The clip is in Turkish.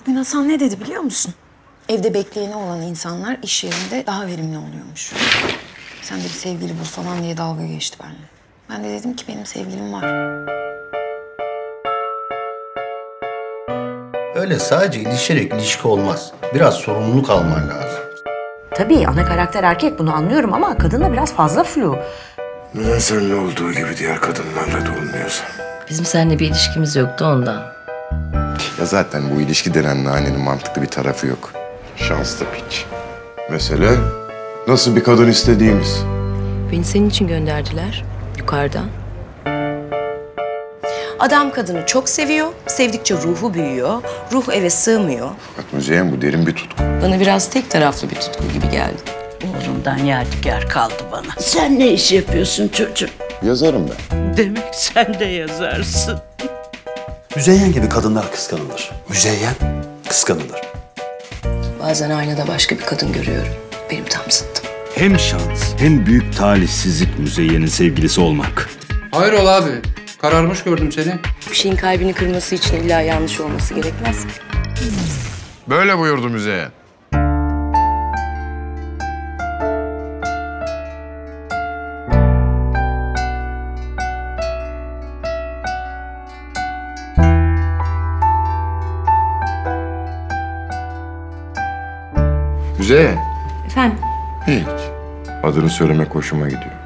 Bugün Hasan ne dedi biliyor musun? Evde bekleyeni olan insanlar iş yerinde daha verimli oluyormuş. Sen de bir sevgili bul falan diye dalga geçti benimle. Ben de dedim ki benim sevgilim var. Öyle sadece ilişerek ilişki olmaz. Biraz sorumluluk alman lazım. Tabii ana karakter erkek, bunu anlıyorum ama kadın da biraz fazla flu. Neden seninle olduğu gibi diğer kadınlarla da olmuyorsun? Bizim seninle bir ilişkimiz yoktu ondan. Ya zaten bu ilişki denen nanenin mantıklı bir tarafı yok. Şanslı piç. Mesele nasıl bir kadın istediğimiz. Beni senin için gönderdiler yukarıdan. Adam kadını çok seviyor, sevdikçe ruhu büyüyor, ruh eve sığmıyor. Fakat Müzeyyen bu derin bir tutku. Bana biraz tek taraflı bir tutku gibi geldi. Oğlumdan yadigar kaldı bana. Sen ne iş yapıyorsun çocuğum? Yazarım ben. Demek sen de yazarsın. Müzeyyen gibi kadınlar kıskanılır. Müzeyyen kıskanılır. Bazen aynada başka bir kadın görüyorum. Benim tam zıttım. Hem şans hem büyük talihsizlik Müzeyyen'in sevgilisi olmak. Hayrola abi? Kararmış gördüm seni. Bir şeyin kalbini kırması için illa yanlış olması gerekmez. Böyle buyurdu Müzeyyen. Müzeyyen. Efendim? Hiç. Adını söylemek hoşuma gidiyor.